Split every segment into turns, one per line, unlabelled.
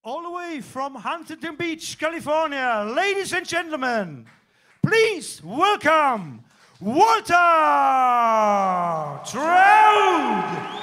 All the way from Huntington Beach, California, ladies and gentlemen, please welcome Walter Trout!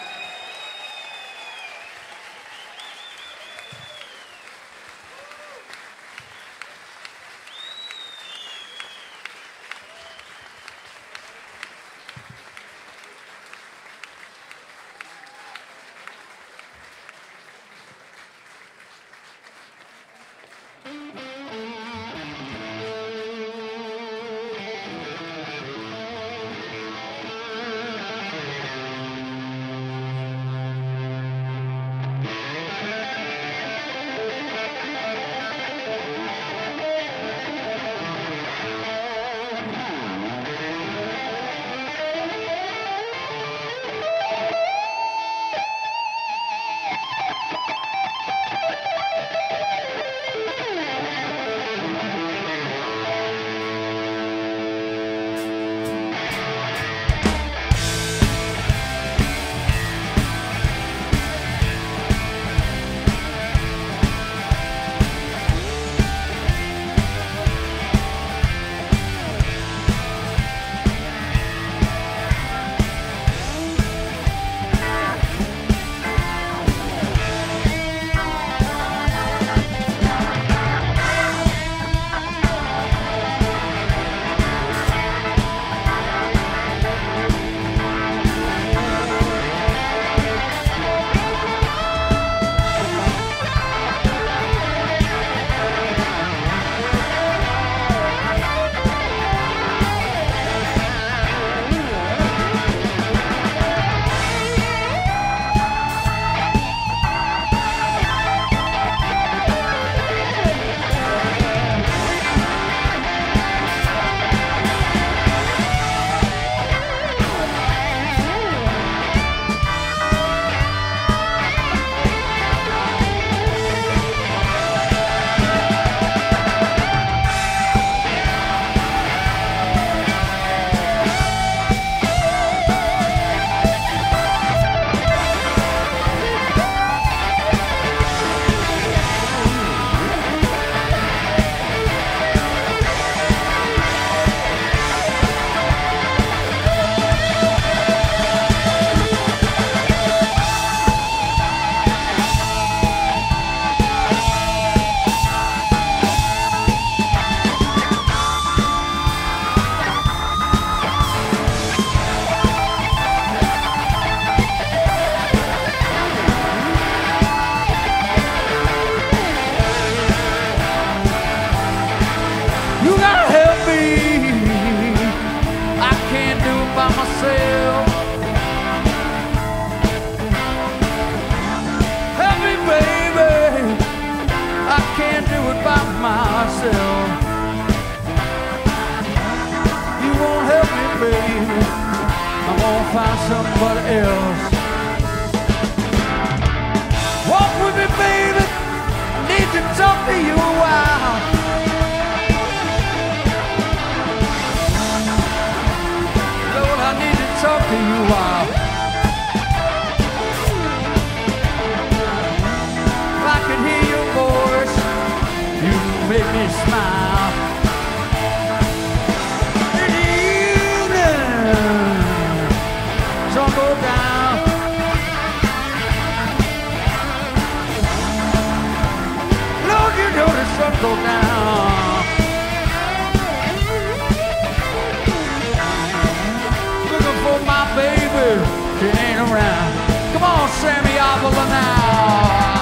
Find somebody else. Walk with me, baby. I need to talk to you a while. Lord, I need to talk to you a while. If I could hear your voice, you make me smile. Sun go down. Lord, you know the sun go down. Looking for my baby, she ain't around. Come on, Sammy Avila now.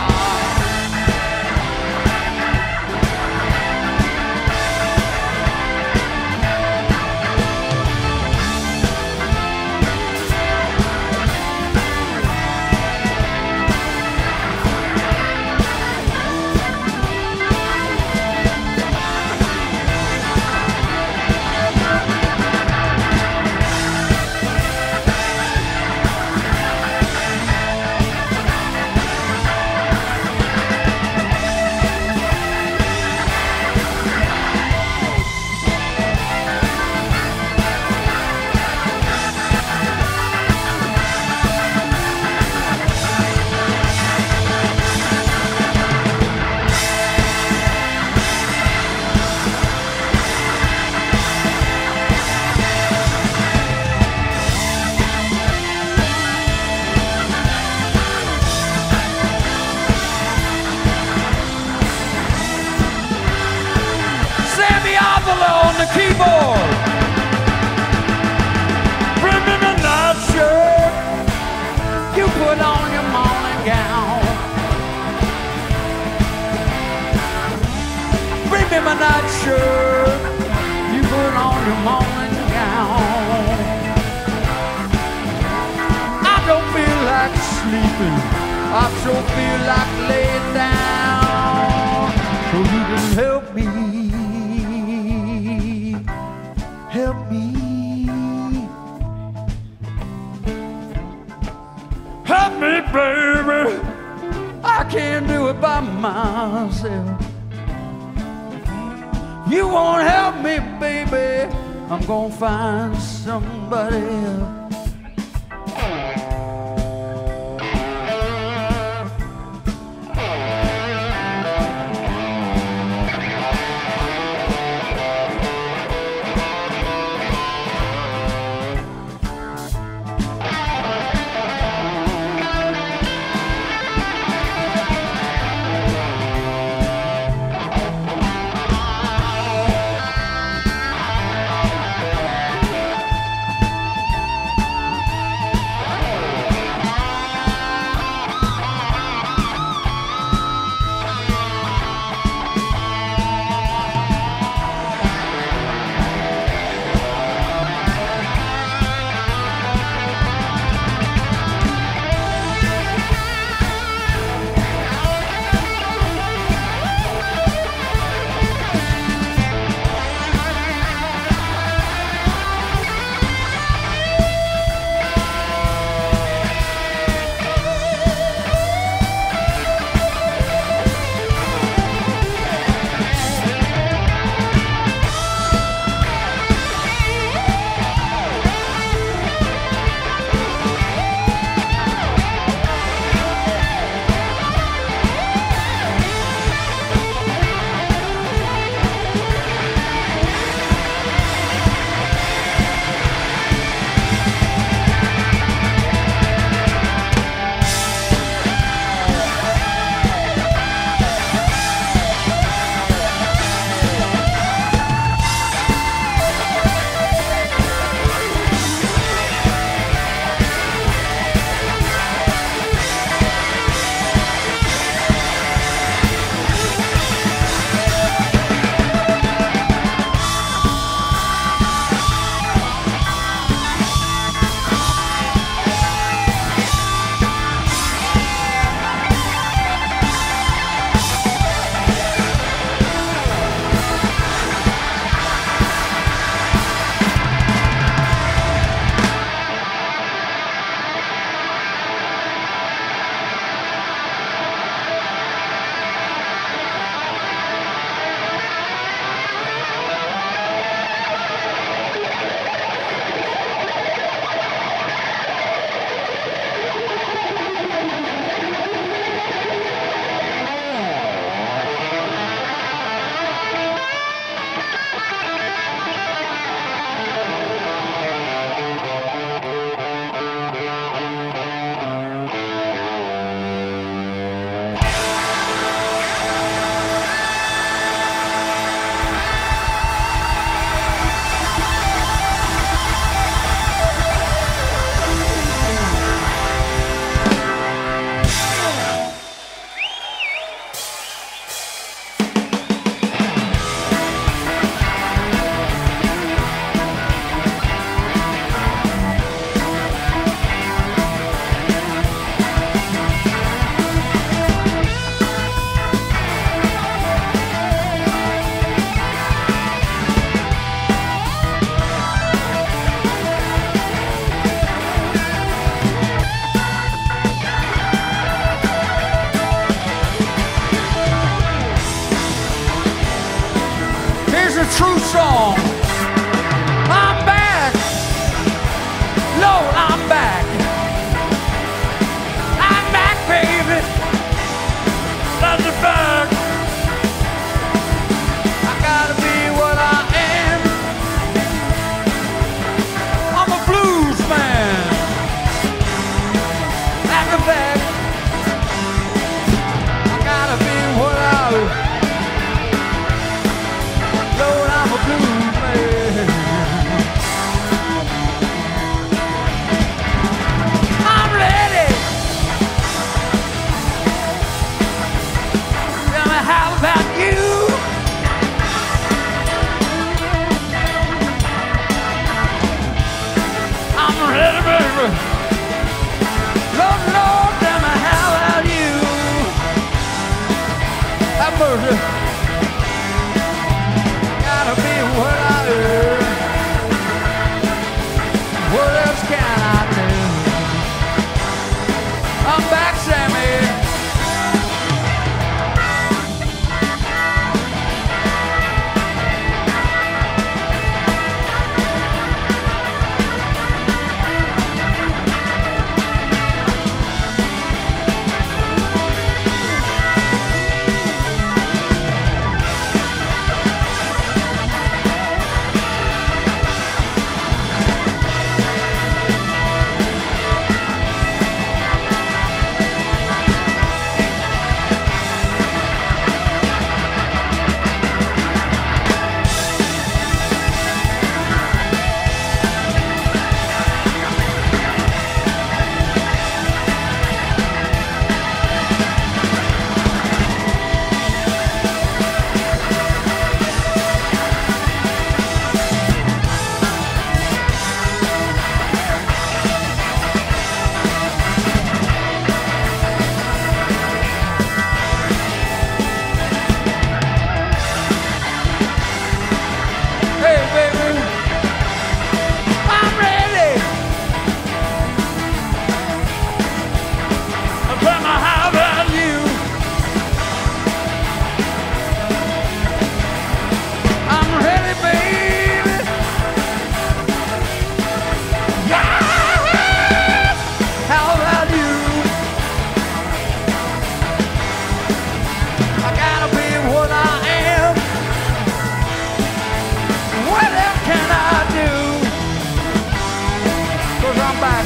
sure feel like laying down. So you can help me. Help me. Help me, baby. I can't do it by myself. You won't help me, baby. I'm gonna find somebody else.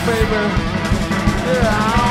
baby. Yeah.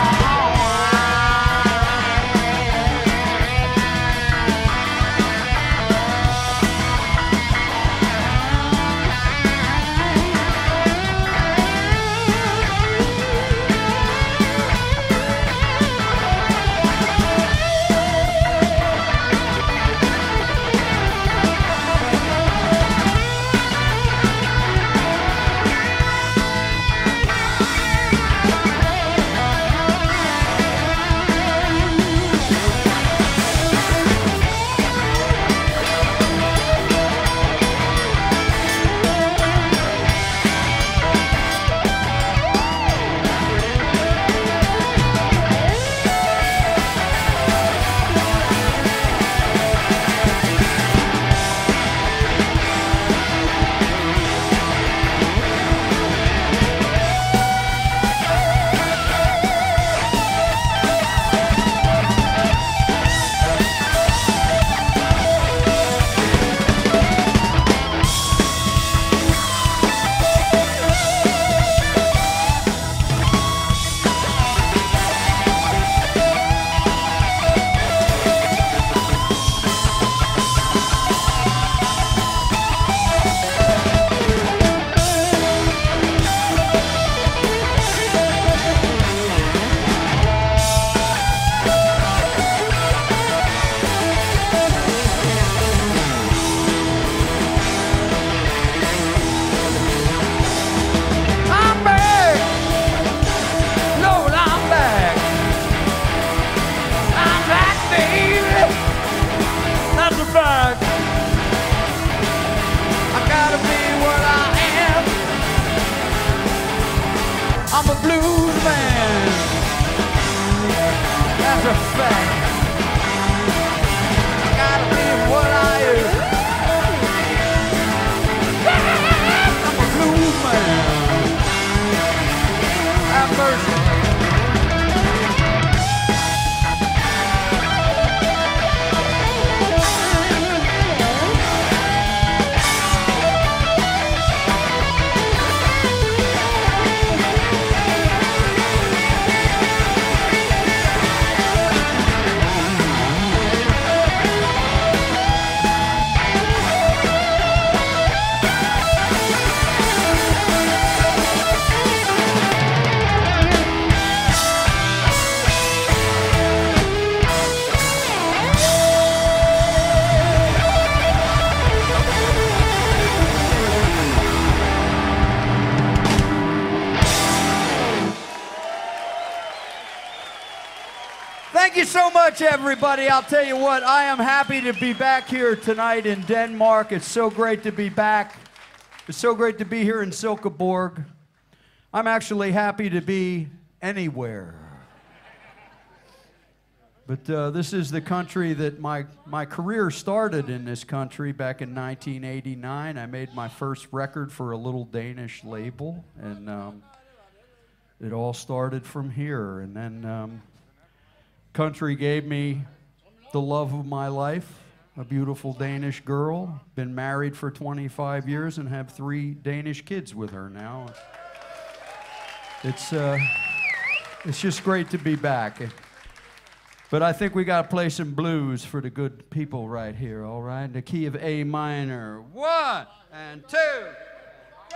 I'm a blues man. That's a fact. I gotta be what I am. I'm a blues man. Have mercy. Thank you so much, everybody. I'll tell you what, I am happy to be back here tonight in Denmark. It's so great to be back. It's so great to be here in Silkeborg. I'm actually happy to be anywhere. But this is the country that my career started in this country back in 1989. I made my first record for a little Danish label, and it all started from here. And then country gave me the love of my life, a beautiful Danish girl. Been married for 25 years and have 3 Danish kids with her now. It's just great to be back. But I think we got to play some blues for the good people right here, all right? In the key of A minor. 1 and 2, 3.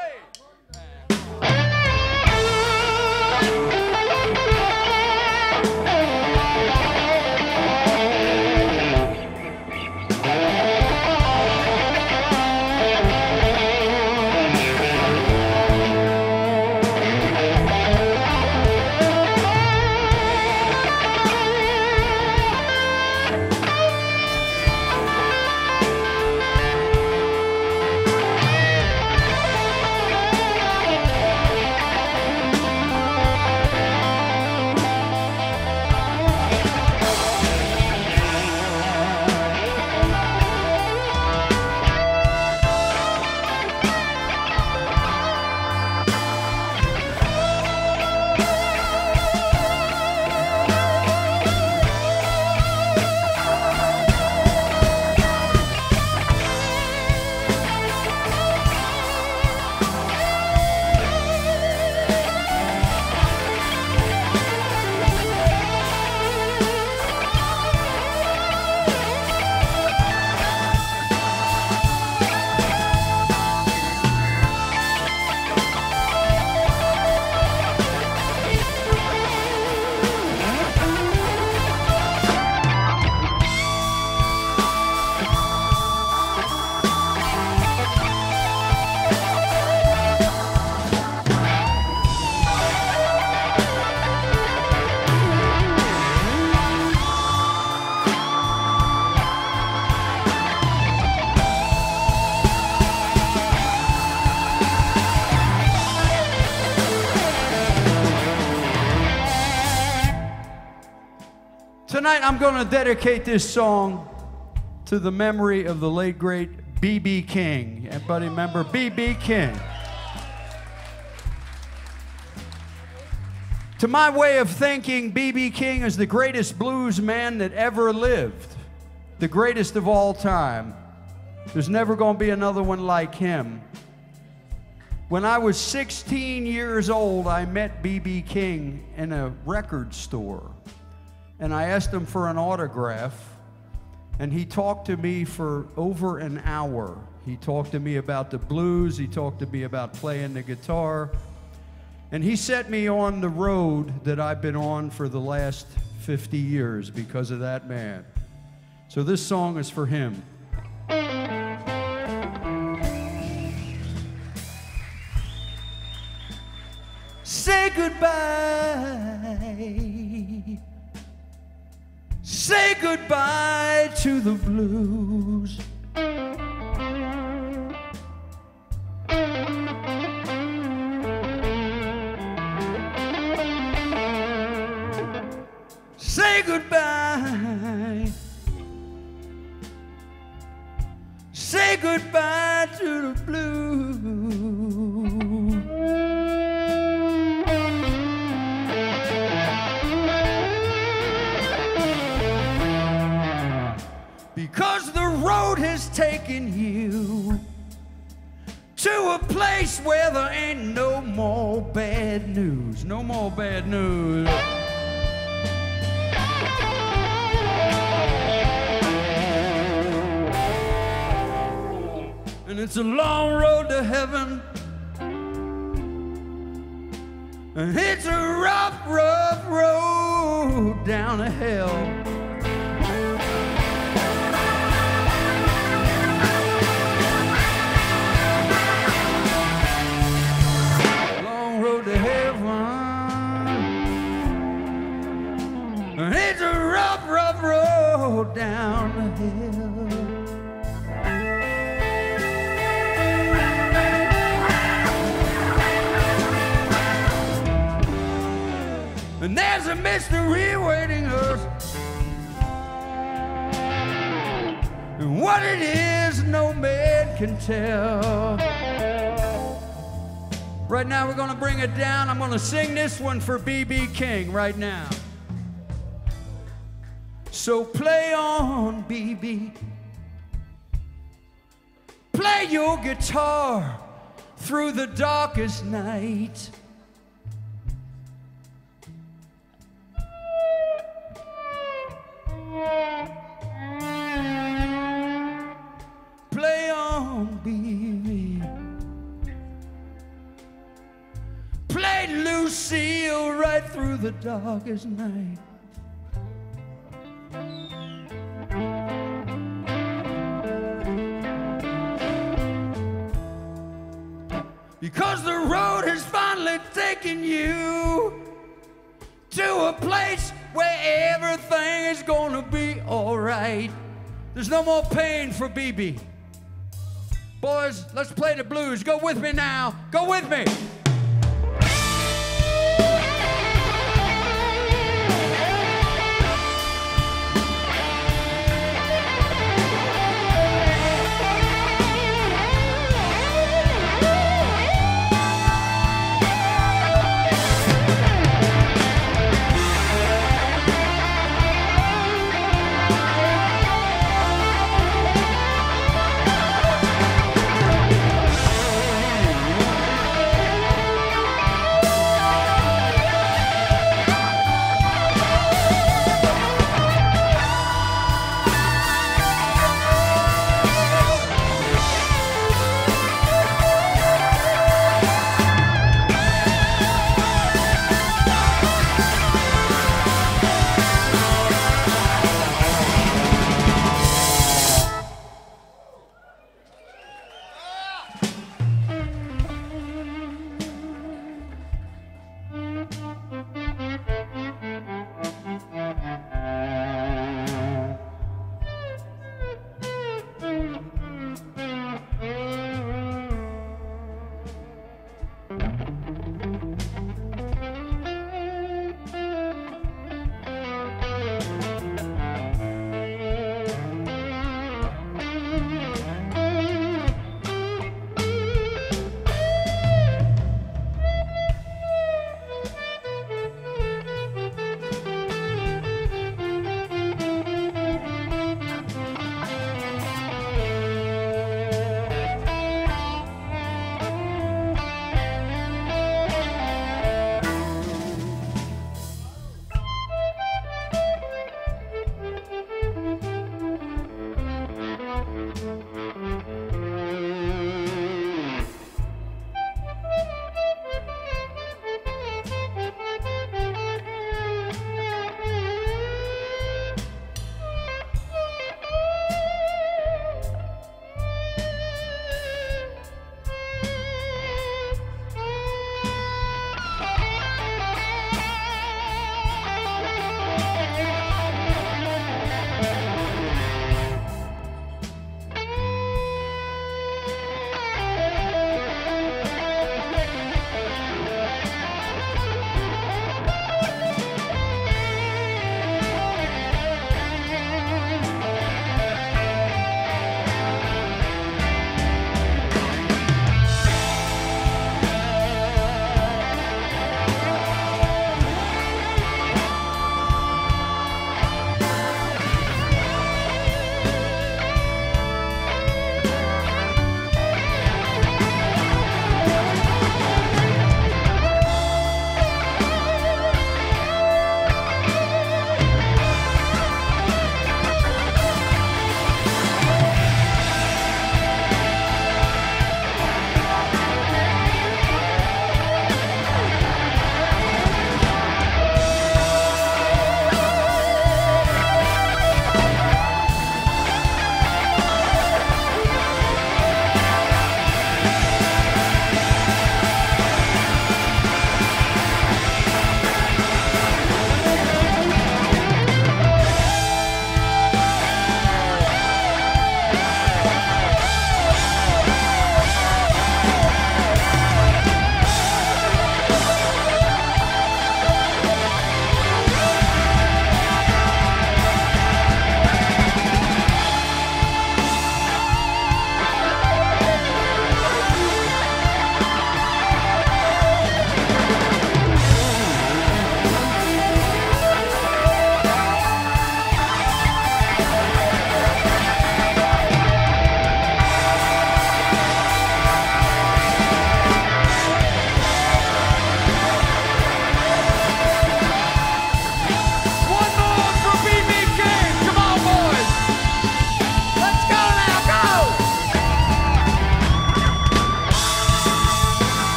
Tonight I'm going to dedicate this song to the memory of the late great B.B. King. Everybody remember B.B. King? To my way of thinking, B.B. King is the greatest blues man that ever lived, the greatest of all time. There's never going to be another one like him. When I was 16 years old, I met B.B. King in a record store, and I asked him for an autograph, and he talked to me for over an hour. He talked to me about the blues, he talked to me about playing the guitar, and he set me on the road that I've been on for the last 50 years because of that man. So this song is for him. Say goodbye. Say goodbye to the blues. Say goodbye. Say goodbye to the blues. Because the road has taken you to a place where there ain't no more bad news. No more bad news. And it's a long road to heaven, and it's a rough, rough road down to hell. Long road to heaven, and it's a rough, rough road down to hell. And there's a mystery waiting us, and what it is no man can tell. Right now we're going to bring it down. I'm going to sing this one for B.B. King right now. So play on, B.B. Play your guitar through the darkest night. Play on, B.B. Play Lucille right through the darkest night. Because the road has finally taken you to a place where everything is gonna be all right. There's no more pain for B.B. Boys, let's play the blues. Go with me now. Go with me.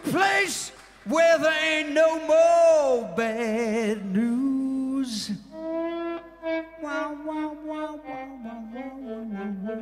place where there ain't no more bad news. Wow, wow, wow, wow, wow, wow,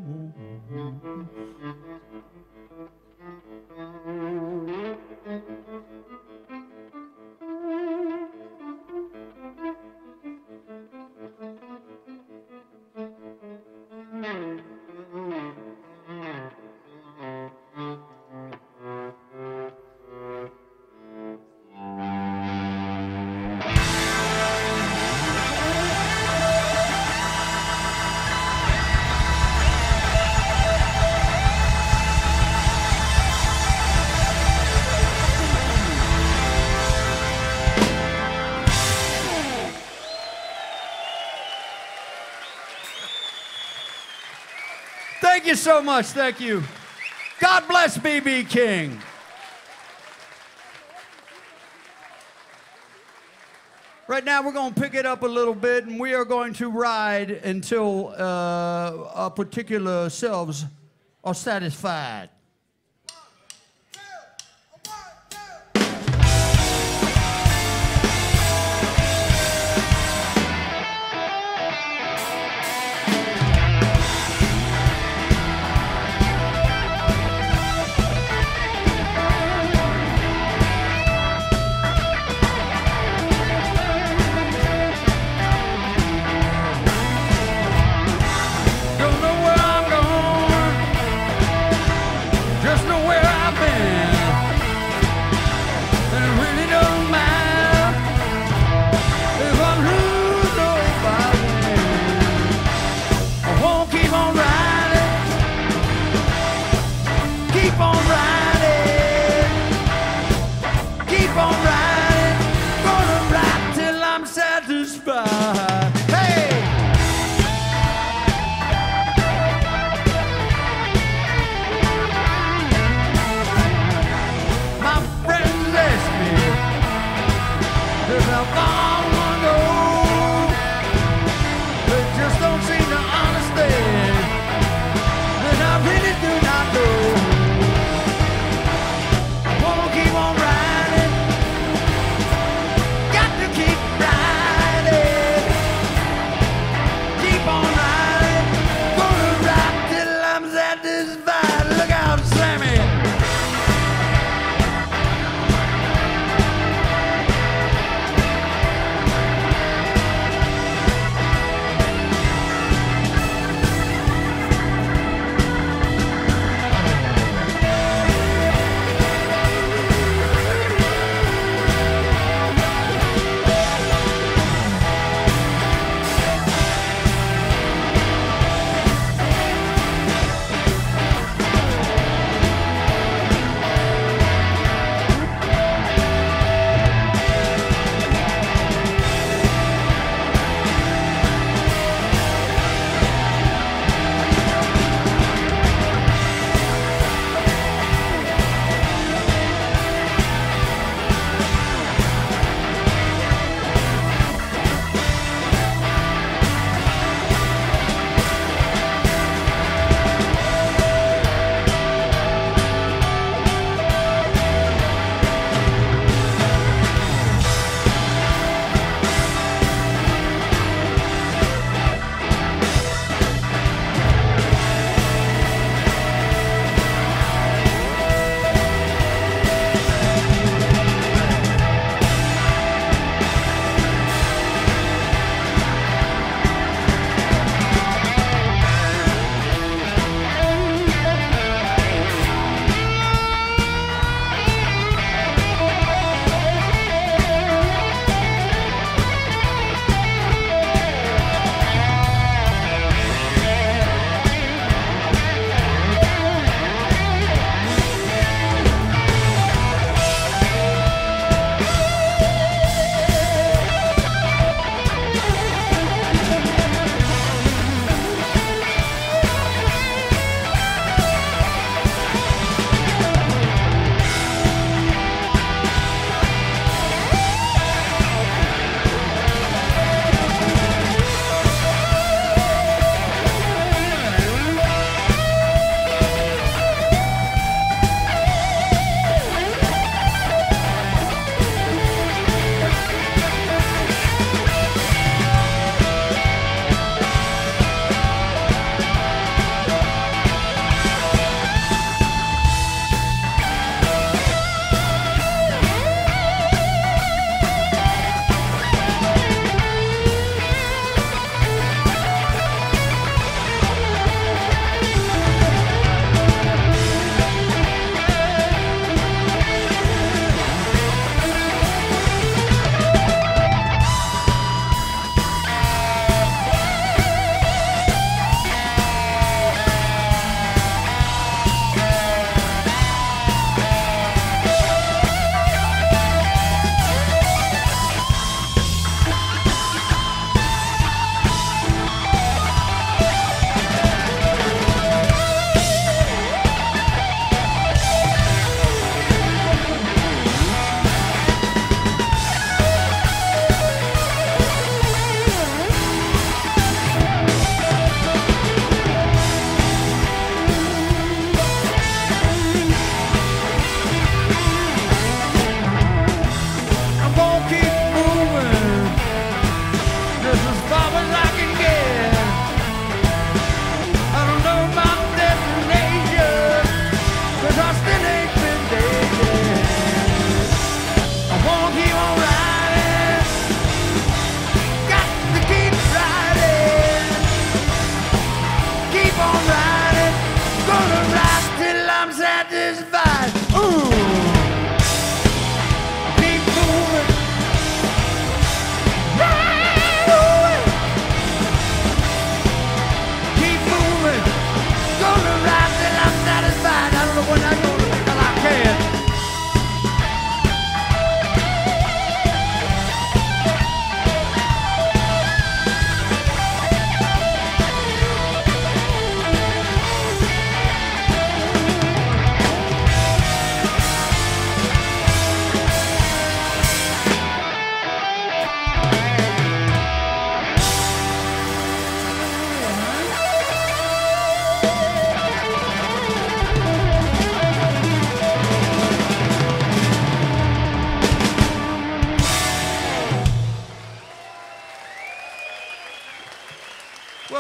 Thank you so much. Thank you. God bless B.B. King. Right now, we're going to pick it up a little bit, and we are going to ride until our particular selves are satisfied.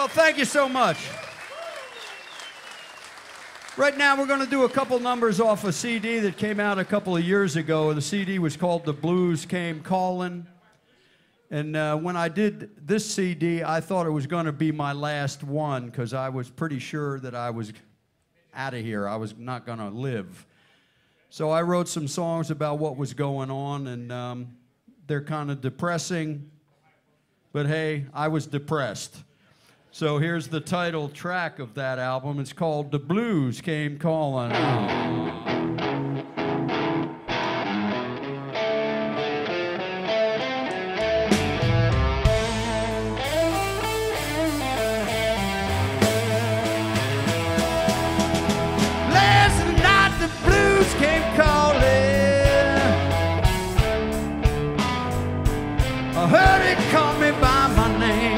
Well, thank you so much. Right now, we're going to do a couple numbers off a CD that came out a couple of years ago. The CD was called The Blues Came Calling. And when I did this CD, I thought it was going to be my last one because I was pretty sure that I was out of here. I was not going to live. So I wrote some songs about what was going on, and they're kind of depressing. But hey, I was depressed. So here's the title track of that album. It's called The Blues Came Calling. Last night the blues came calling. I heard it call me by my name.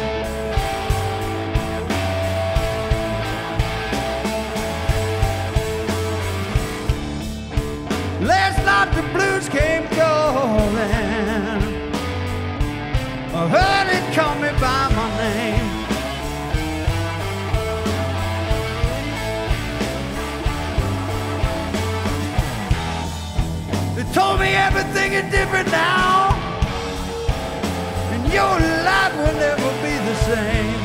Last night the blues came calling. I heard it call me by my name. They told me everything is different now, and your life will never be the same.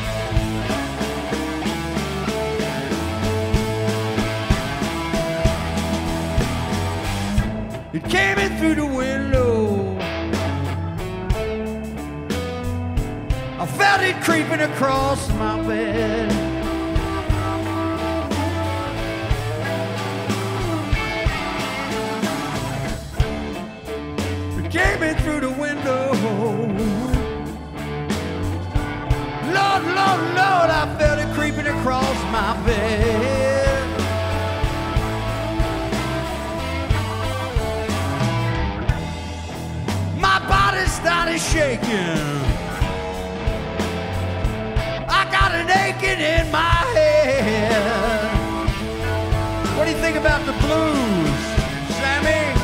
It came in through the window. I felt it creeping across my bed. It came in through the window. Lord, Lord, Lord, I felt it creeping across my bed. Started shaking. I got an aching in my head. What do you think about the blues, Sammy?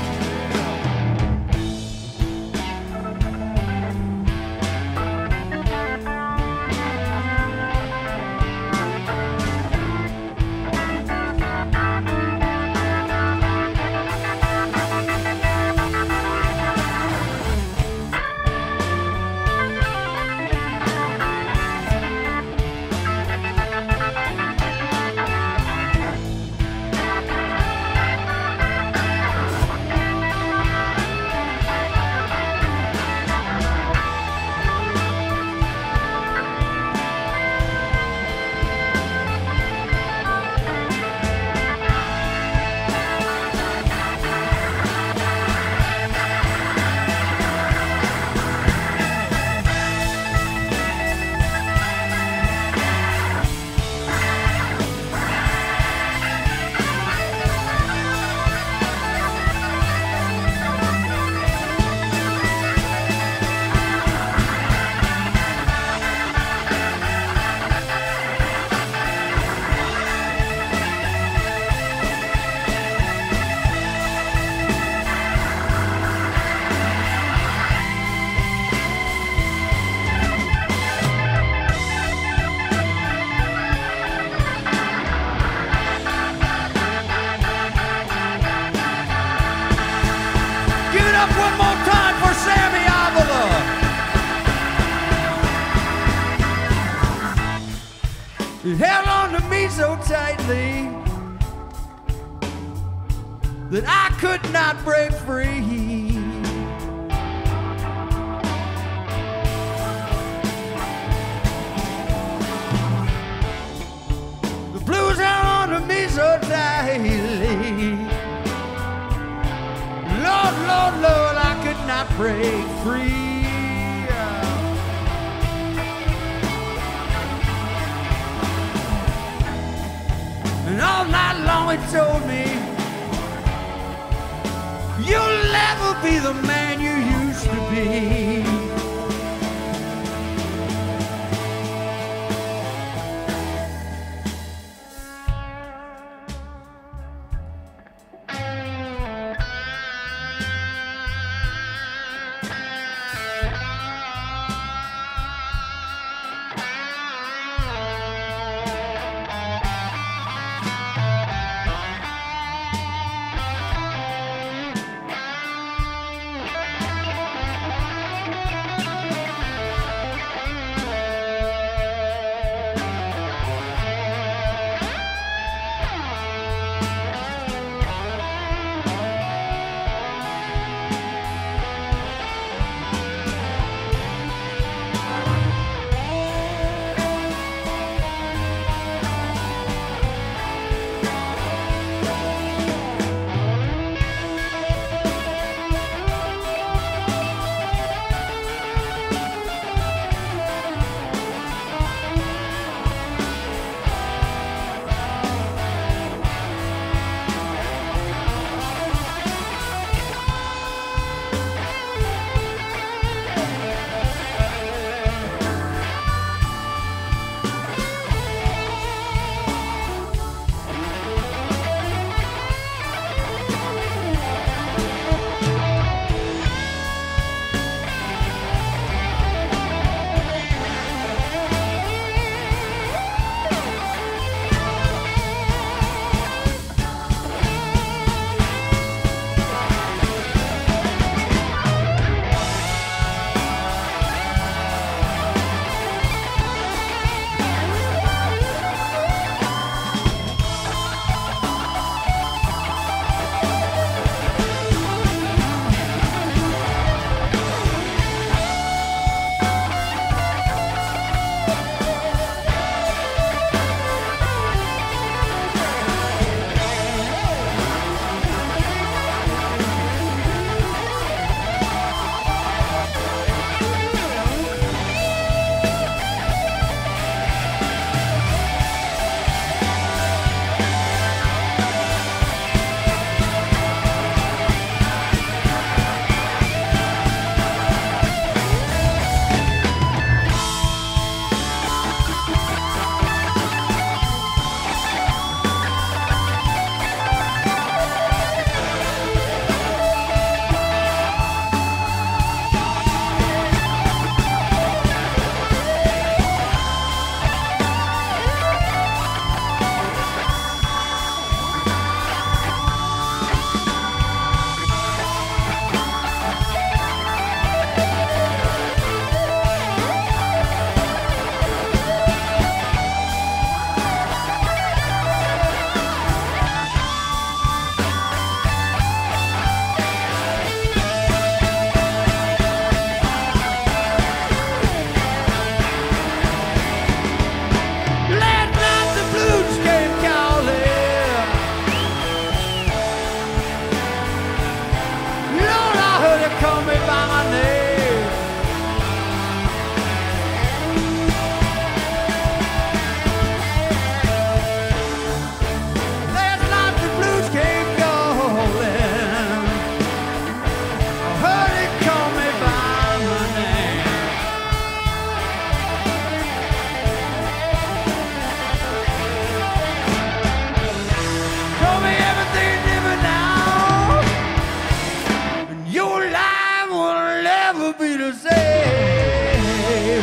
One more time for Sammy Avila. He held on to me so tightly that I could not break free. The blues held on to me so tightly. Lord, Lord, Lord, I could not break free. And all night long he told me, you'll never be the man you used to be. be the same.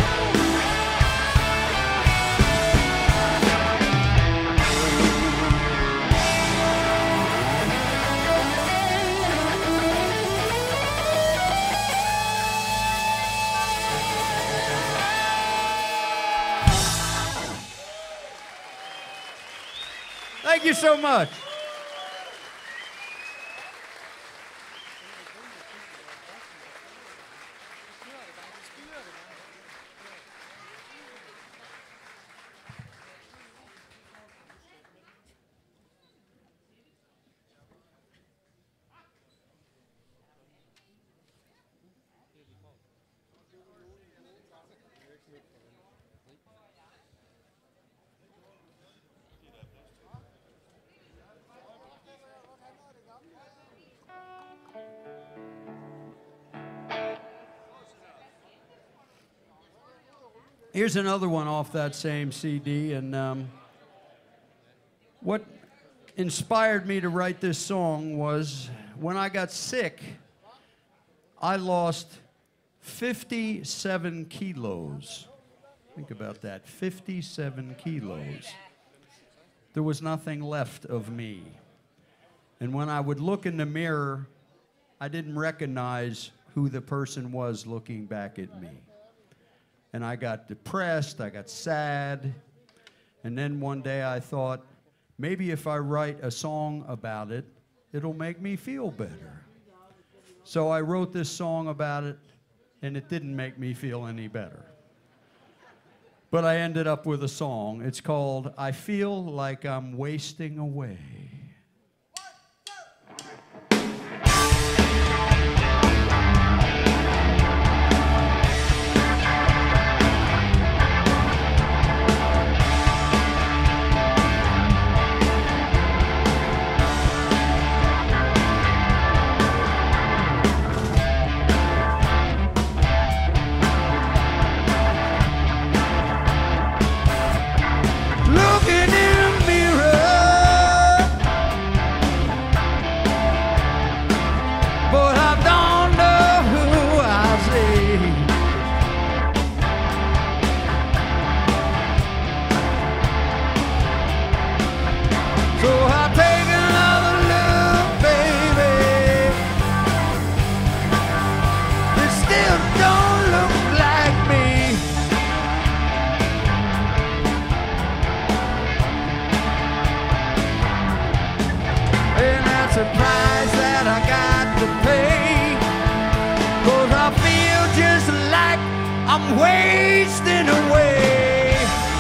Thank you so much. Here's another one off that same CD, and what inspired me to write this song was when I got sick, I lost 57 kilos. Think about that, 57 kilos. There was nothing left of me. And when I would look in the mirror, I didn't recognize who the person was looking back at me. And I got depressed, I got sad, and then one day I thought, maybe if I write a song about it, it'll make me feel better. So I wrote this song about it, and it didn't make me feel any better. But I ended up with a song. It's called I Feel Like I'm Wasting Away. Wasting away.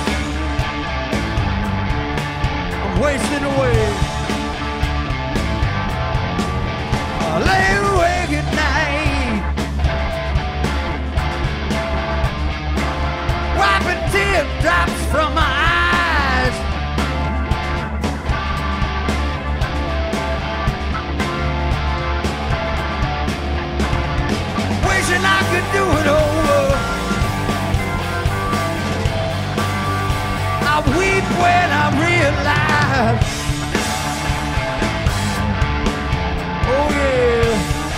I'm wasting away. I lay awake at night, wiping teardrops from my eyes. Wishing I could do it over. I weep when I realize, oh yeah,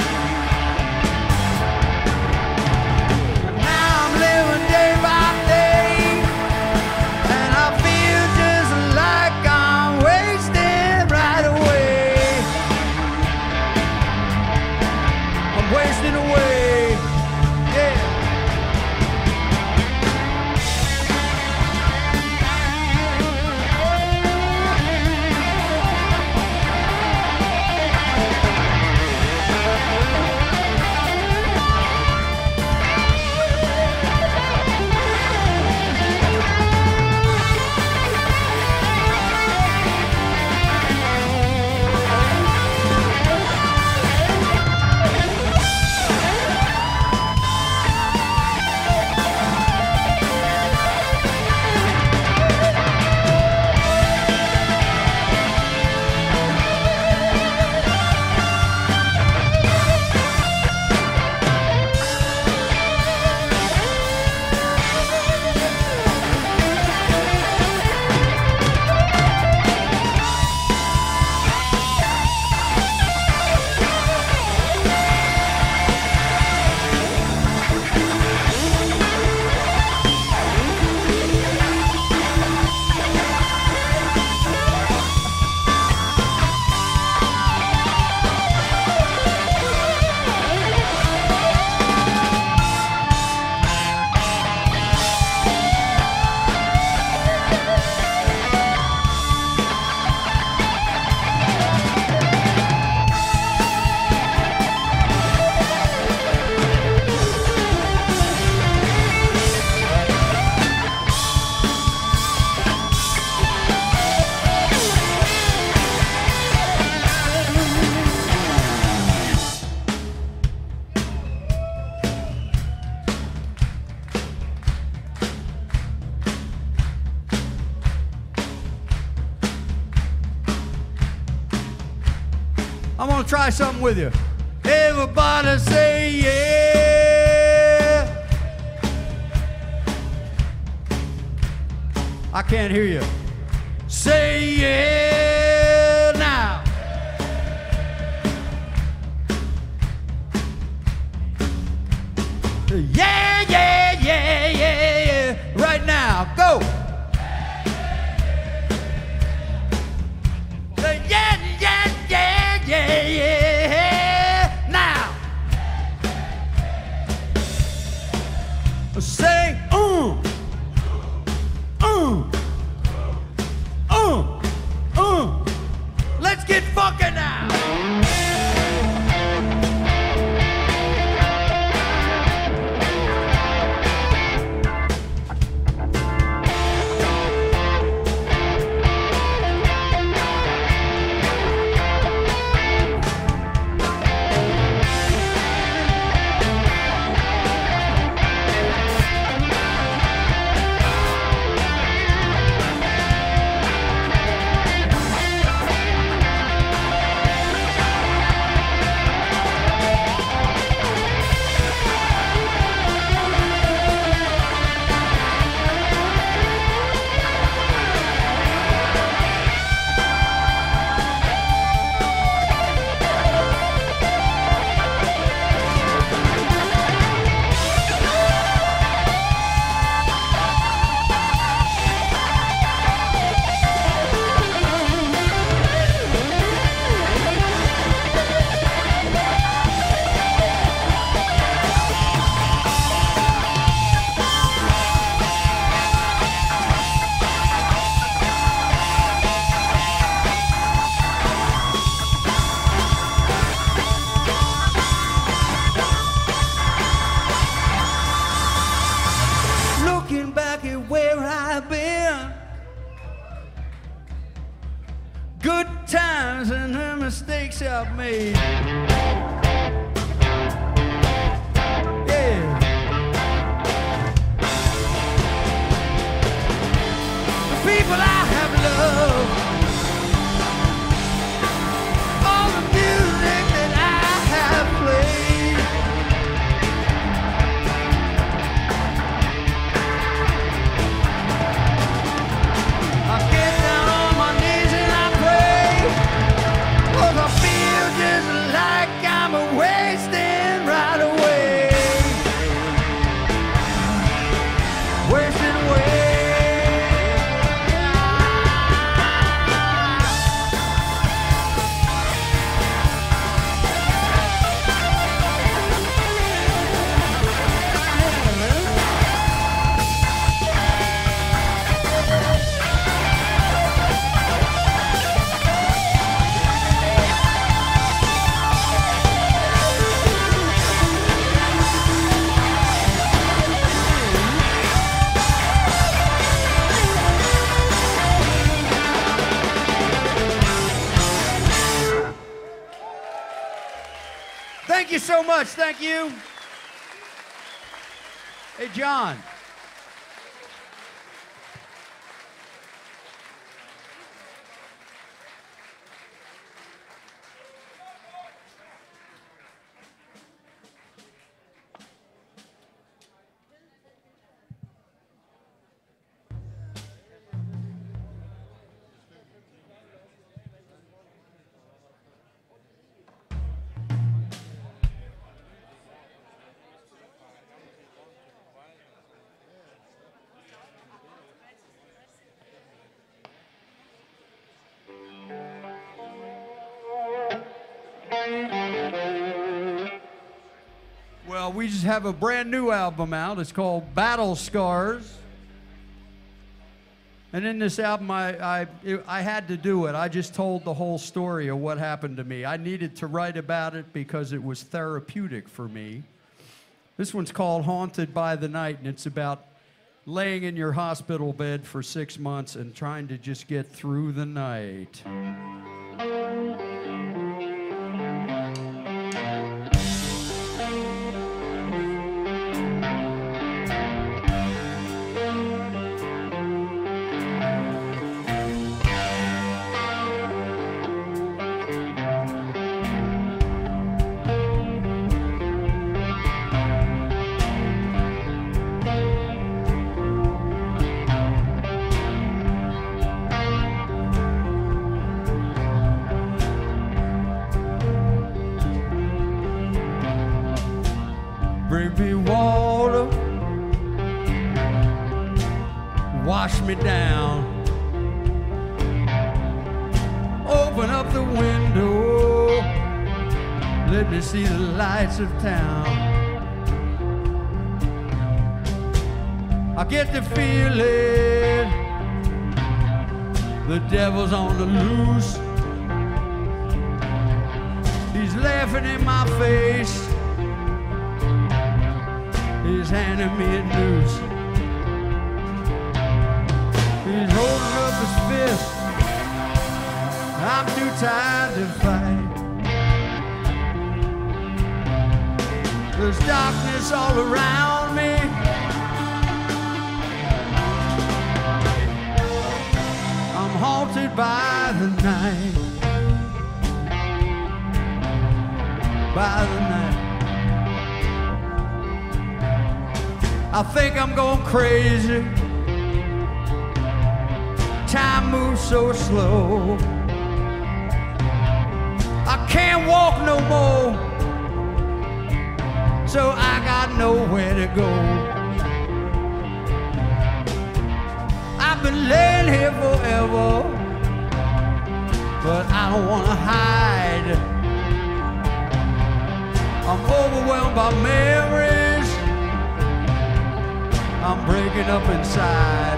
now I'm living day by day, and I feel just like I'm wasting right away. I'm wasting away, yeah. I'm gonna try something with you. Everybody say yeah. I can't hear you. Say yeah now. Yeah, yeah, yeah, yeah, yeah. Right now, go. Say yeah, yeah, yeah, yeah, yeah. Now. Say Let's get fucking now. Good times and the mistakes I've made. Yeah. The people I have loved. All the music that I have played. I get down on my knees and I pray, 'cause I feel just like I'm wasting right away. Wasting away. Thank you so much. Thank you. Hey, John. Well, we just have a brand new album out. It's called Battle Scars. And in this album, I had to do it. I just told the whole story of what happened to me. I needed to write about it because it was therapeutic for me. This one's called Haunted by the Night, and it's about laying in your hospital bed for 6 months and trying to just get through the night. water wash me down. Open up the window, let me see the lights of town. I get the feeling the devil's on the loose. He's laughing in my face, he's handing me a noose. He's holding up his fist, I'm too tired to fight. There's darkness all around me, I'm haunted by the night, by the night. I think I'm going crazy, time moves so slow. I can't walk no more, so I got nowhere to go. I've been laying here forever, but I don't wanna hide. I'm overwhelmed by memories, I'm breaking up inside.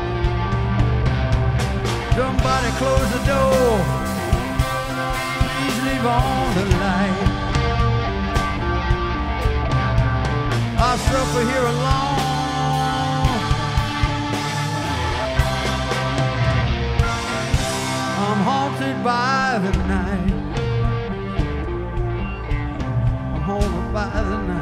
Somebody close the door, please leave on the light. I suffer here alone, I'm haunted by the night, I'm haunted by the night.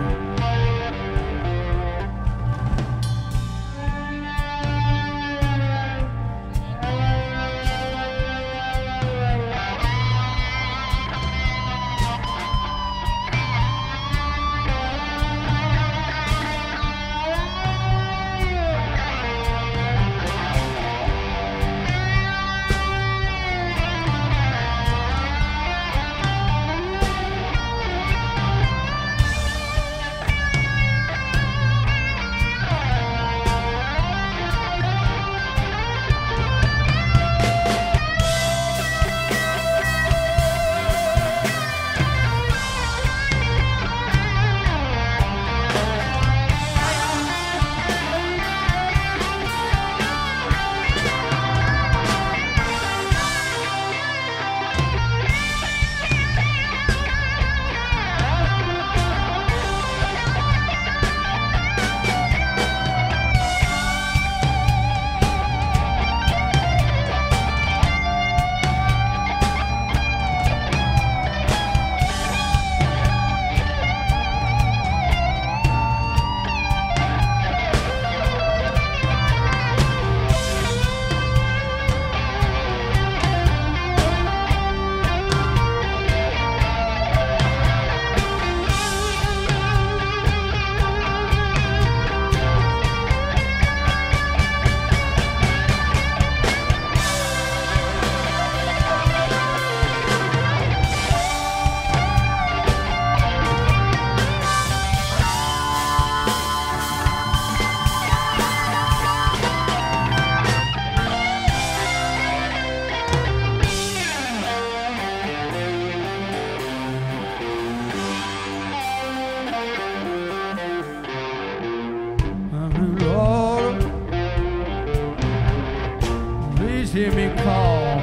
Hear me call.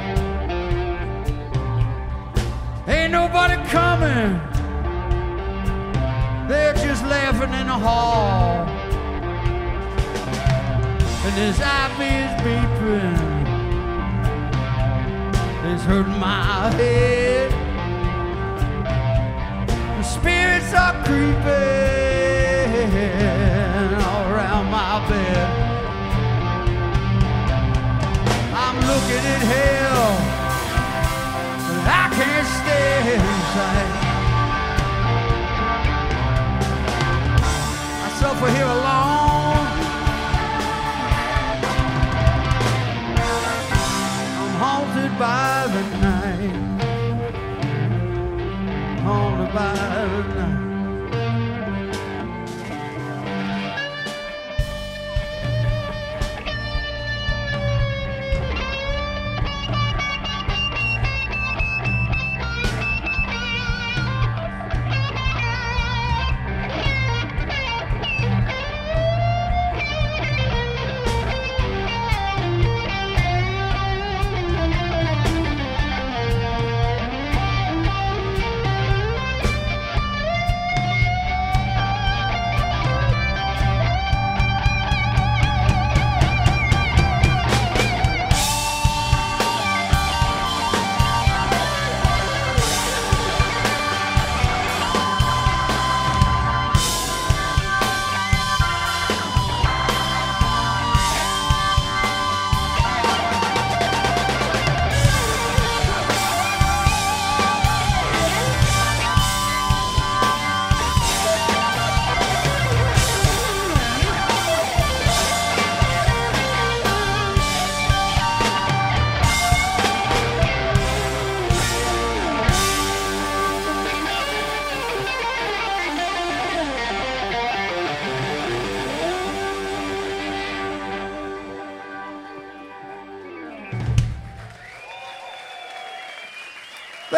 Ain't nobody coming, they're just laughing in the hall. And this IV is beeping, it's hurting my head. The spirits are creeping all around my bed. I'm looking at hell, but I can't stay inside. I suffer here alone, I'm haunted by the night, haunted by the night.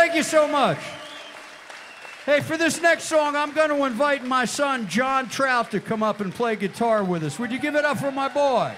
Thank you so much. Hey, for this next song, I'm going to invite my son, John Trout, to come up and play guitar with us. Would you give it up for my boy?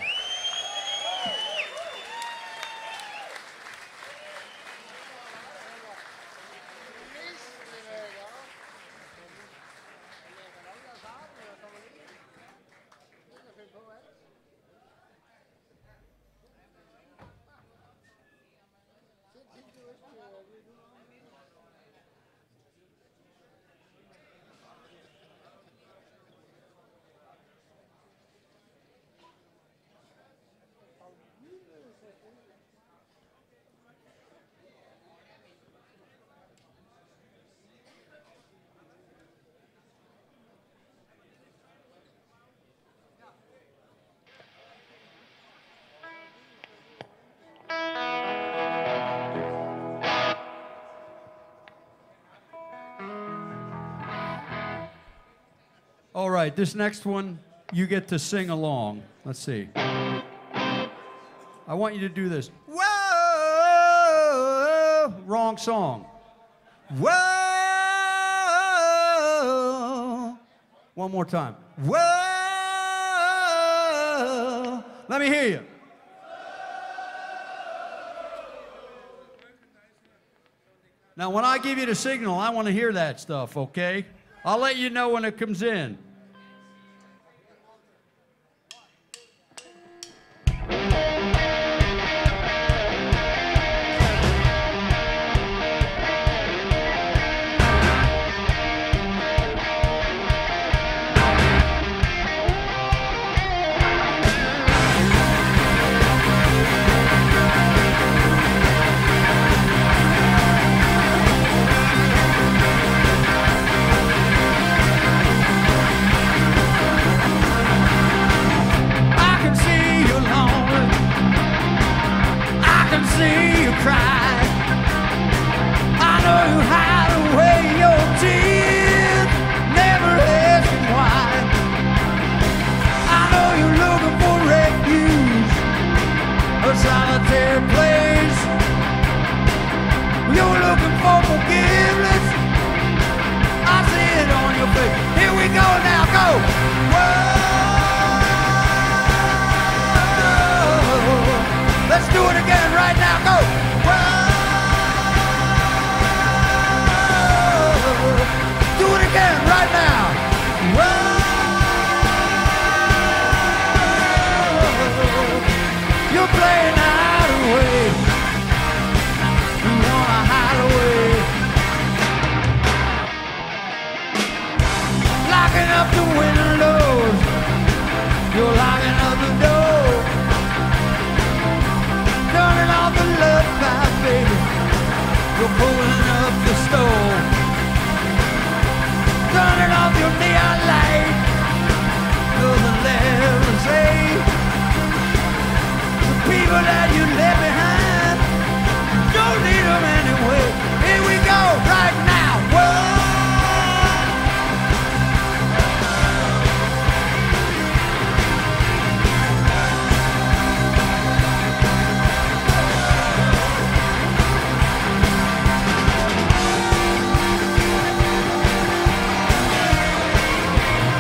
All right, this next one, you get to sing along. Let's see. I want you to do this. Whoa! Wrong song. Whoa! One more time. Whoa! Let me hear you. Now, when I give you the signal, I want to hear that stuff, okay? I'll let you know when it comes in.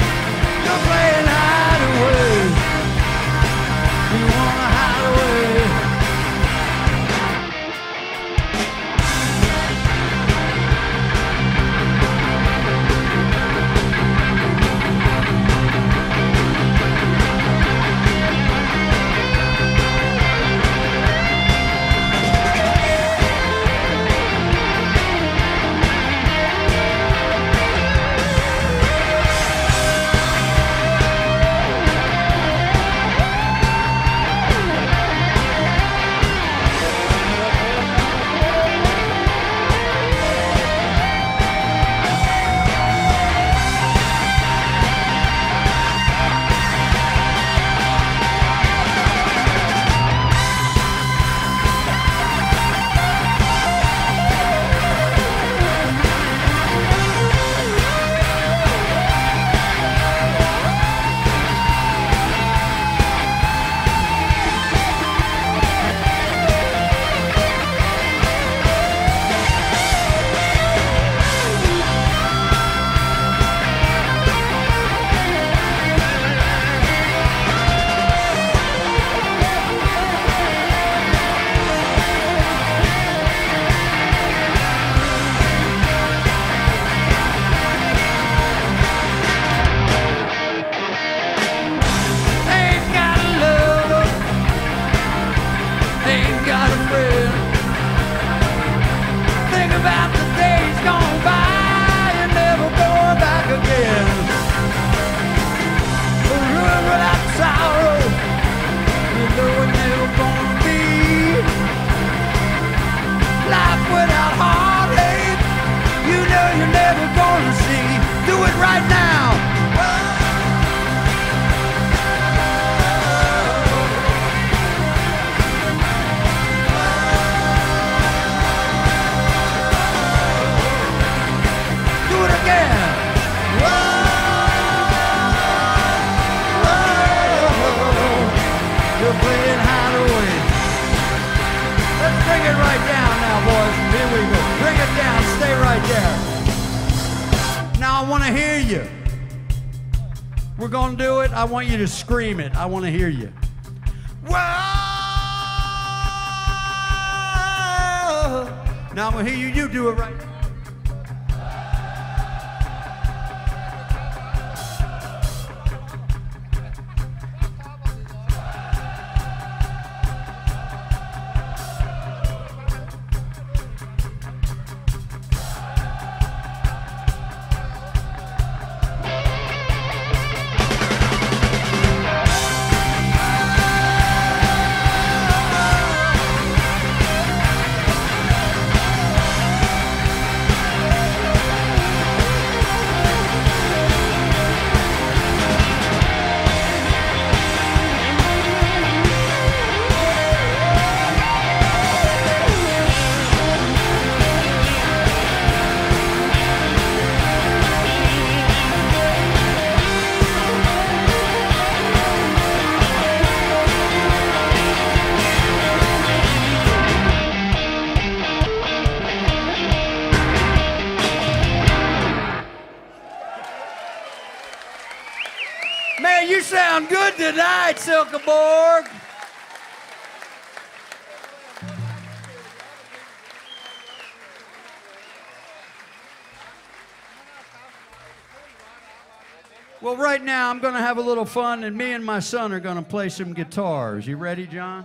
You wanna hide away.
right down now, boys. Here we go. Bring it down. Stay right there. Now I want to hear you. We're going to do it. I want you to scream it. I want to hear you. Whoa! Now I'm going to hear you. You do it right. Man, you sound good tonight, Silkeborg. Well, right now I'm going to have a little fun, and me and my son are going to play some guitars. You ready, John?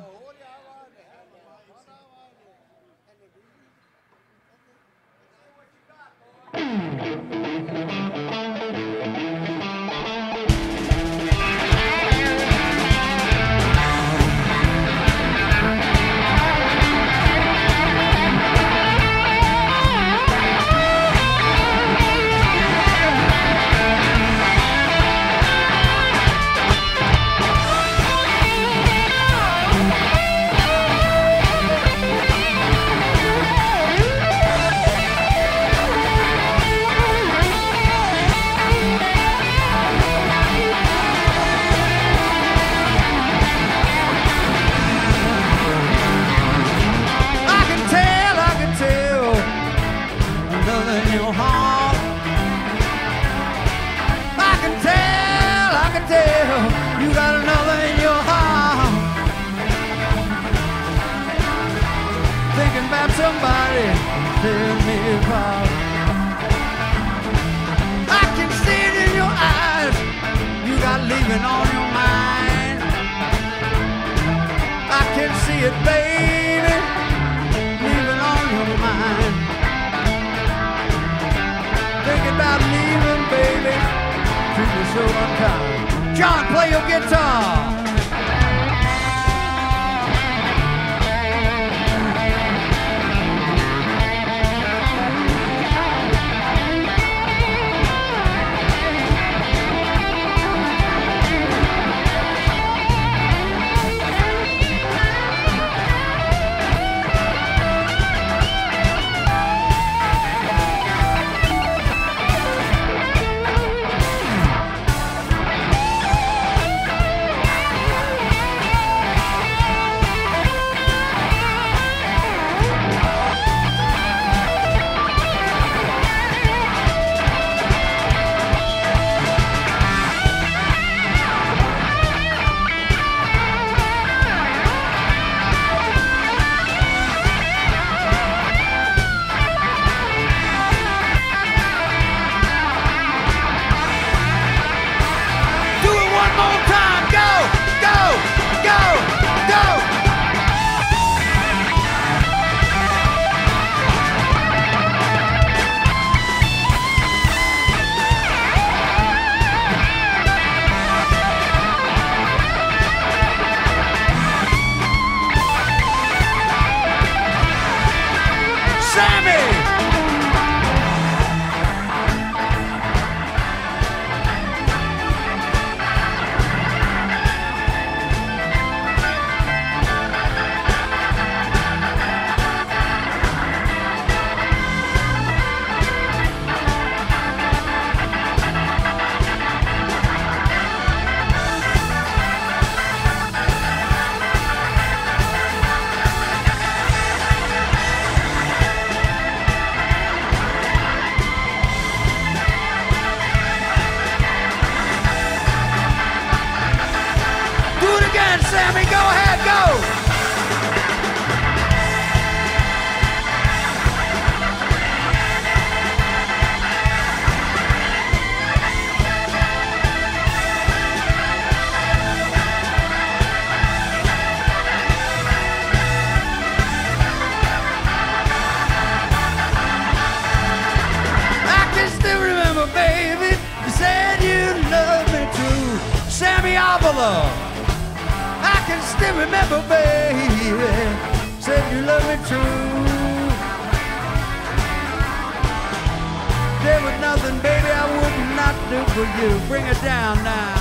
Somebody tear me apart. I can see it in your eyes. You got leaving on your mind. I can see it, baby, leaving on your mind. Thinking about leaving, baby, treat me so unkind. John, play your guitar.
Sammy, go ahead, go. Baby, you said you loved me true. Sammy Avila, I can still remember, baby, said you loved me true. There was nothing, baby, I would not do for you. Bring it down now.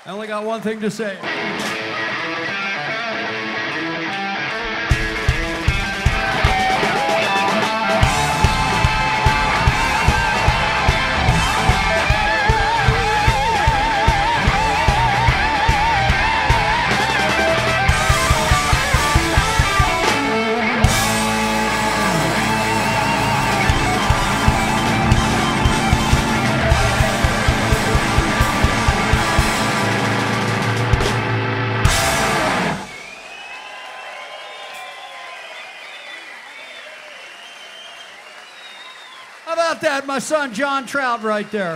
I only got one thing to say. How about that? My son, John Trout, right there.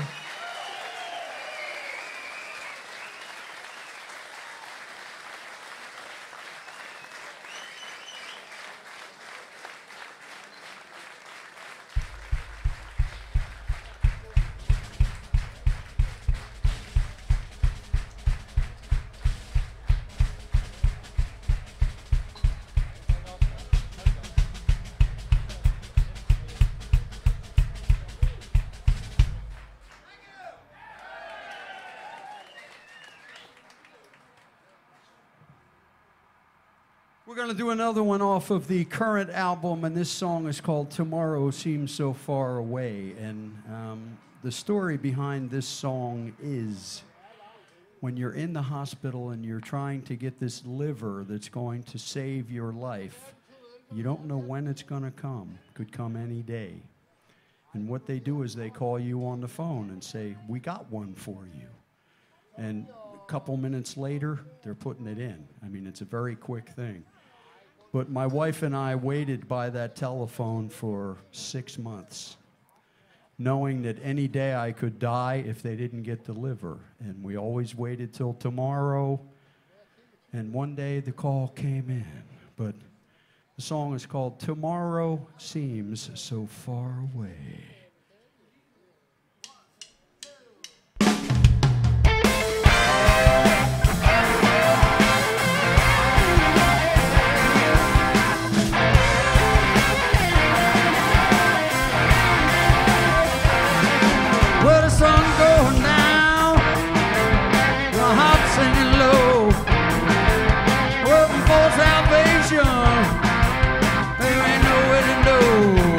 We're going to do another one off of the current album, and this song is called Tomorrow Seems So Far Away. And the story behind this song is when you're in the hospital and you're trying to get this liver that's going to save your life, you don't know when it's going to come. Could come any day. And what they do is they call you on the phone and say, "We got one for you." And a couple minutes later, they're putting it in. I mean, it's a very quick thing. But my wife and I waited by that telephone for 6 months, knowing that any day I could die if they didn't get the liver. And we always waited till tomorrow. And one day the call came in. But the song is called Tomorrow Seems So Far Away.
Well, the sun going down, my heart singing low, working for salvation, there ain't no way to know.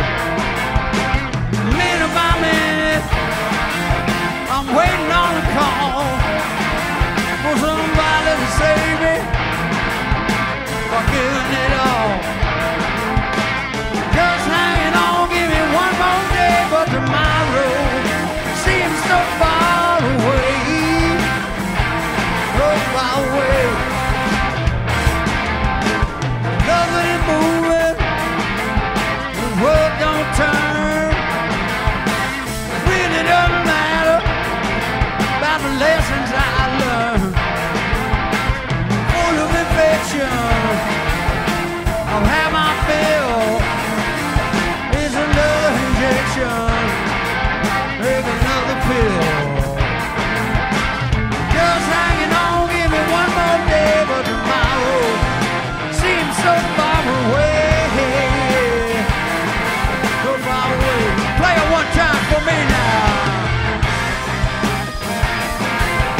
Minute by minute, I'm waiting on a call for somebody to save me, for giving it all. Just hanging on, give me one more day, but tomorrow seems so far away, so far away. Nothing is moving, the world don't turn. It really doesn't matter about the lessons I learned. Full of infection, I'll have my fill. It's another injection. Take another pill. Just hanging on, give me one more day, but tomorrow seems so far away, so far away. Play it one time for me now.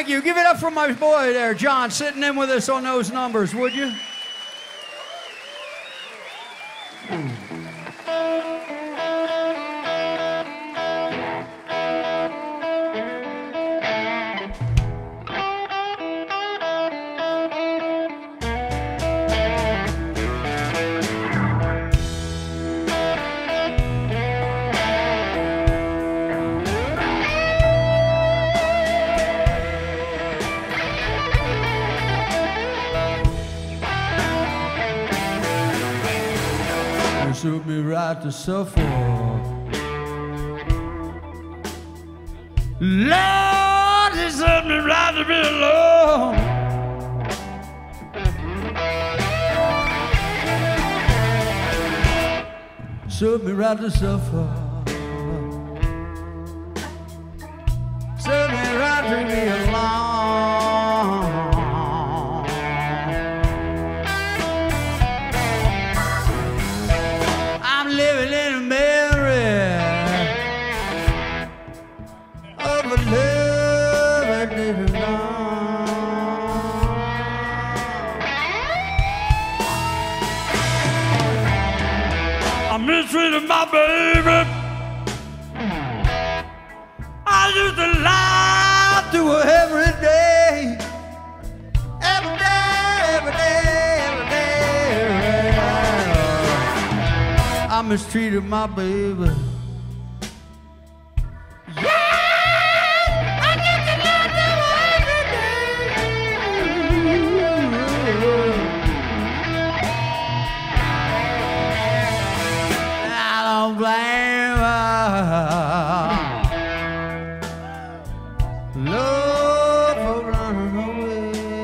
Thank you. Give it up for my boy there, John, sitting in with us on those numbers, would you? Suit me right to suffer. Lord, it suit me right to be alone. Suit me right to suffer. Suit me right to be alone. Living in a memory of a love I didn't know. I mistreated my baby. I used to lie to her every day. Every day, every day, every day. I mistreated my baby. Yeah, I get to love you every day. I don't blame her. Love for running away.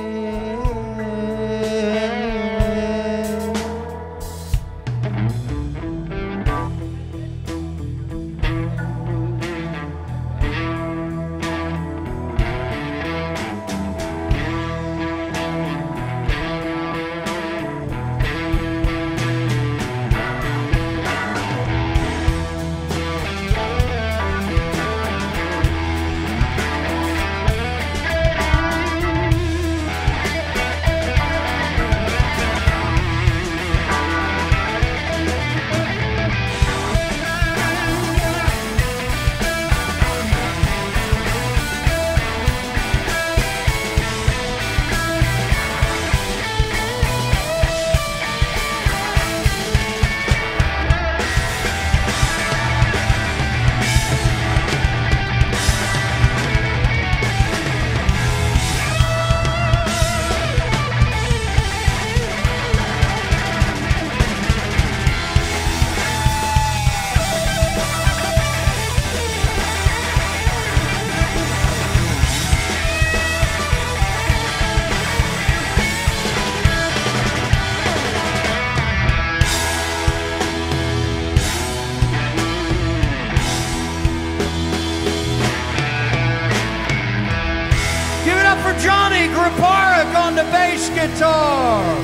Johnny Graparek on the bass guitar.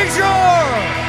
Leisure!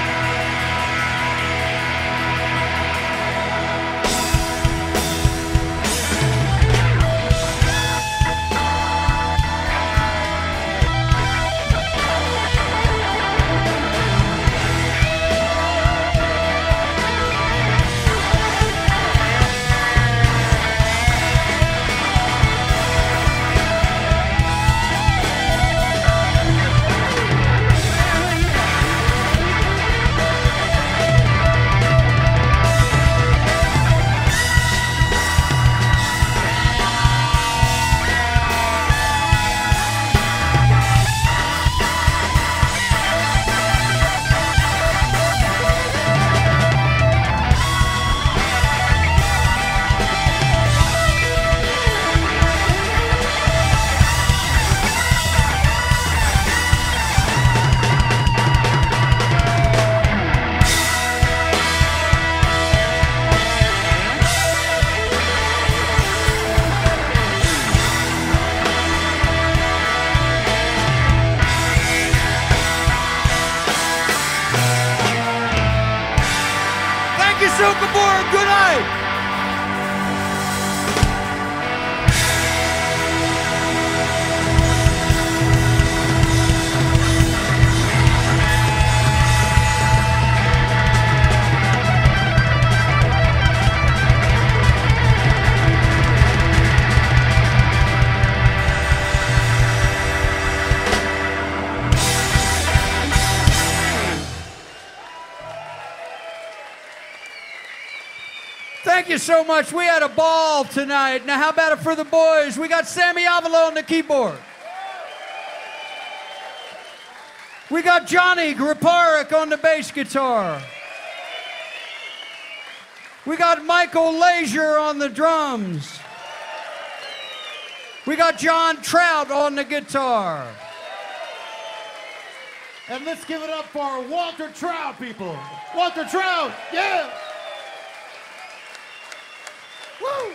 Soukabor, good night. Thank you so much. We had a ball tonight. Now, how about it for the boys? We got Sammy Avila on the keyboard. We got Johnny Griparik on the bass guitar. We got Michael Leisure on the drums. We got John Trout on the guitar.
And let's give it up for Walter Trout, people. Walter Trout, yeah! Woo!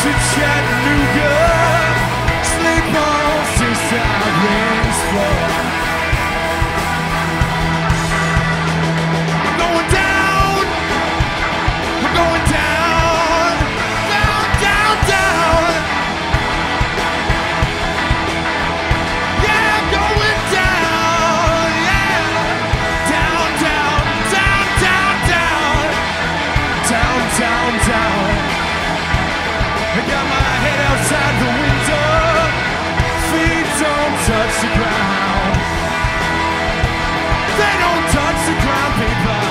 to Chattanooga, sleep on to sirens fall. I'm going down, we're going down, down, down, down. Yeah, I'm going down, yeah. Down, down, down, down, down. Down, down, down. I got my head outside the window, feet don't touch the ground. They don't touch the ground, people.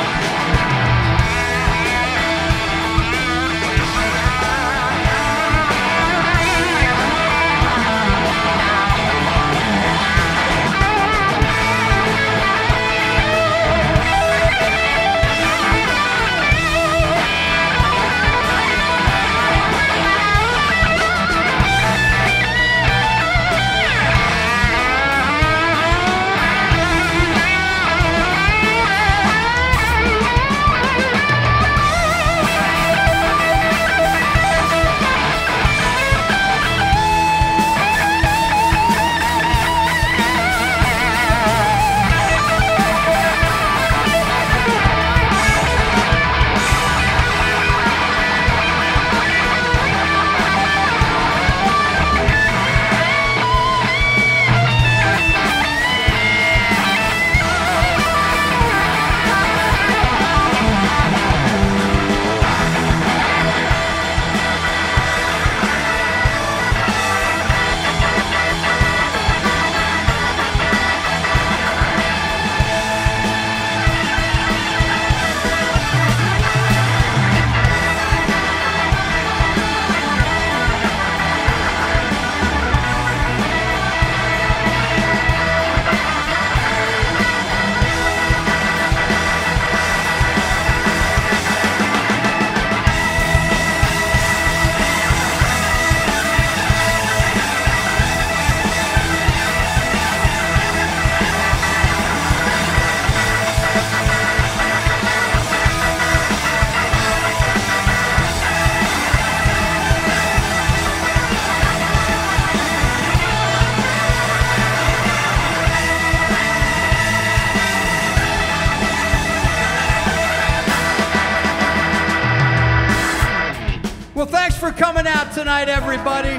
Well, thanks for coming out tonight, everybody.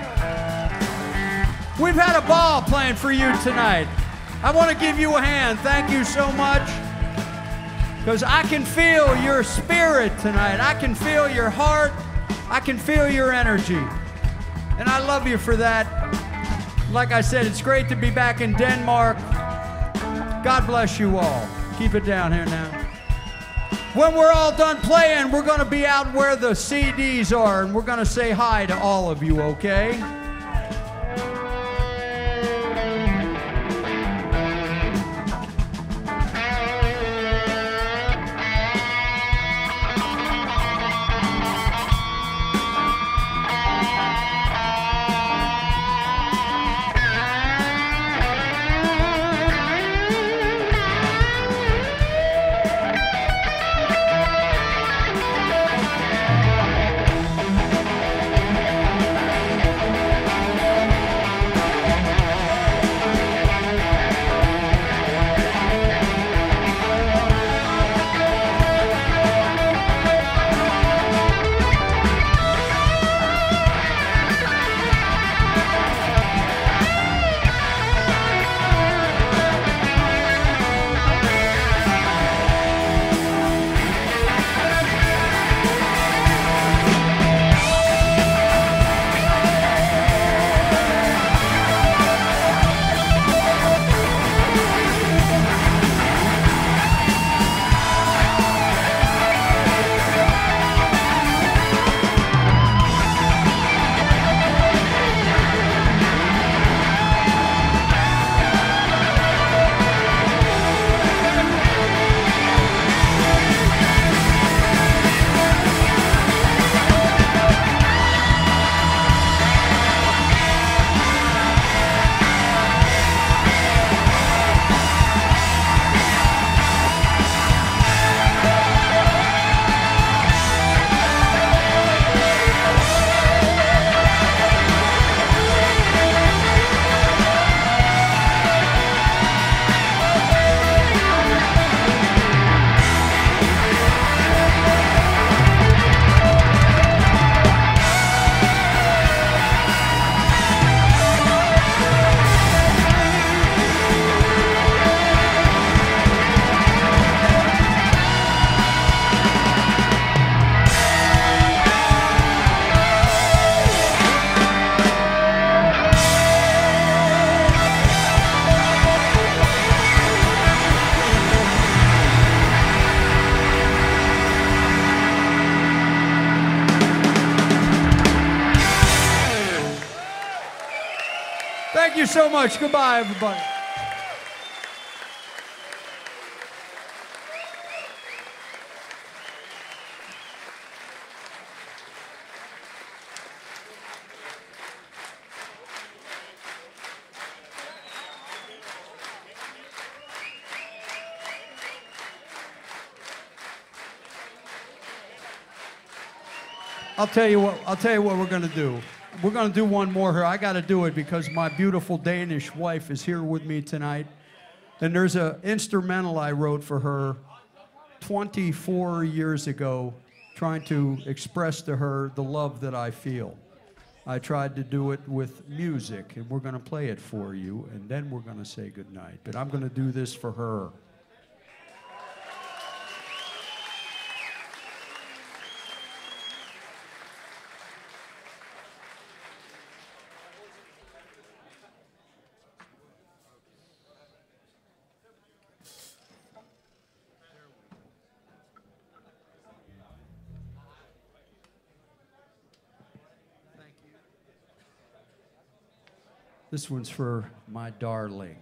We've had a ball playing for you tonight. I want to give you a hand. Thank you so much. Because I can feel your spirit tonight. I can feel your heart. I can feel your energy. And I love you for that. Like I said, it's great to be back in Denmark. God bless you all. Keep it down here now. When we're all done playing, we're going to be out where the CDs are, and we're going to say hi to all of you, okay? Thank you so much. Goodbye, everybody. I'll tell you what we're going to do. We're going to do one more here. I got to do it because my beautiful Danish wife is here with me tonight. And there's an instrumental I wrote for her 24 years ago, trying to express to her the love that I feel. I tried to do it with music, and we're going to play it for you, and then we're going to say goodnight. But I'm going to do this for her. This one's for my darling.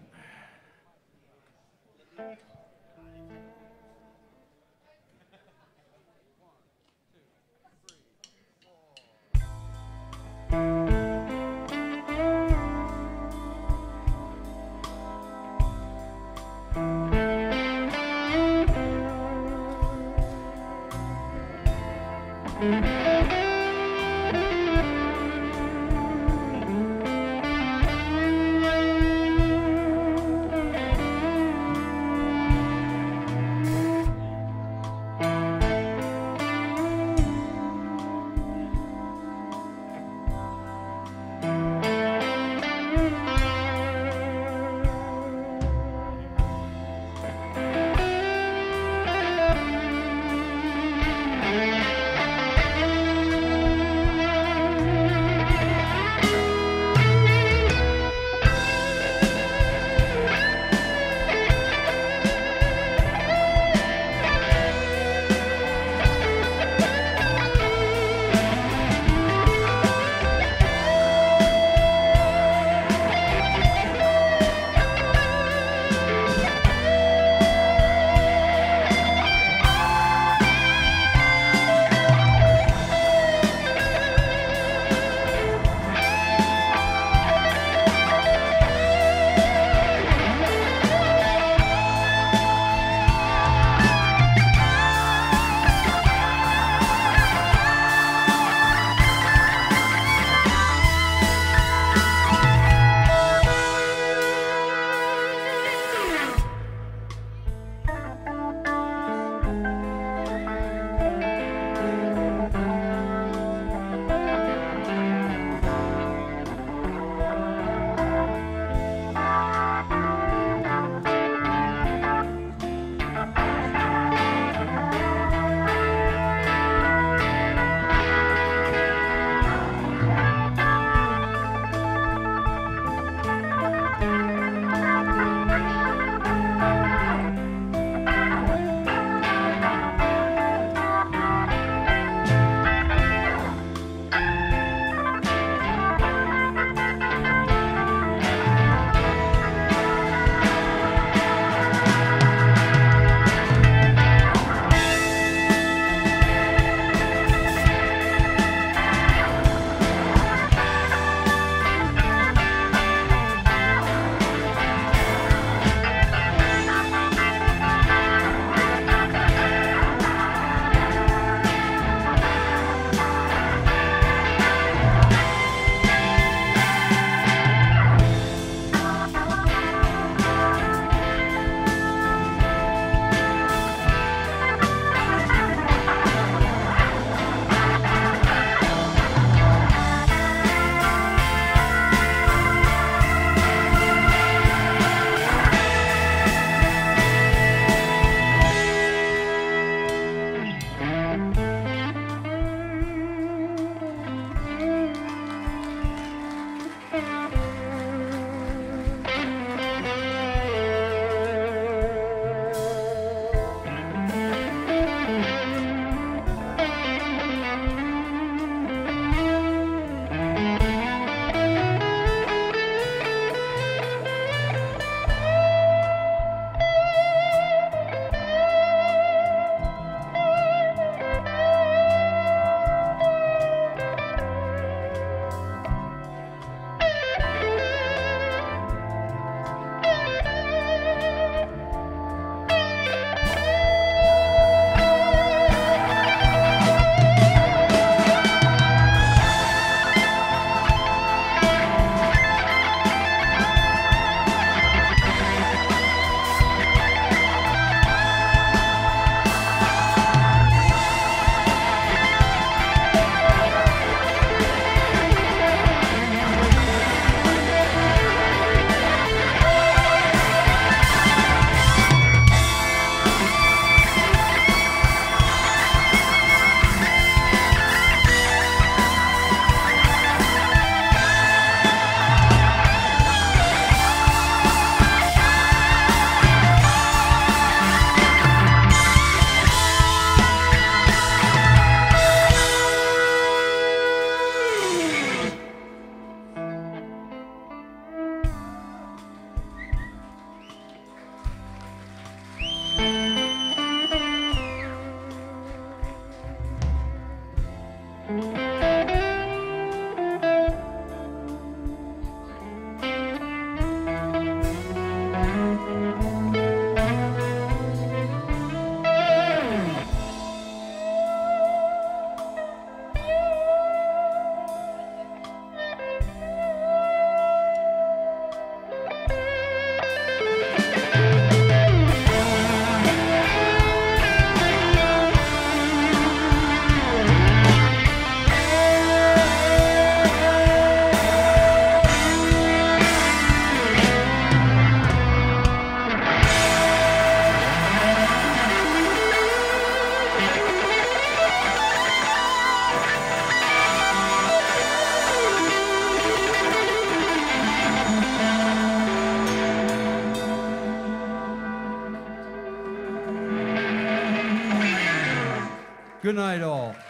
Good night, all.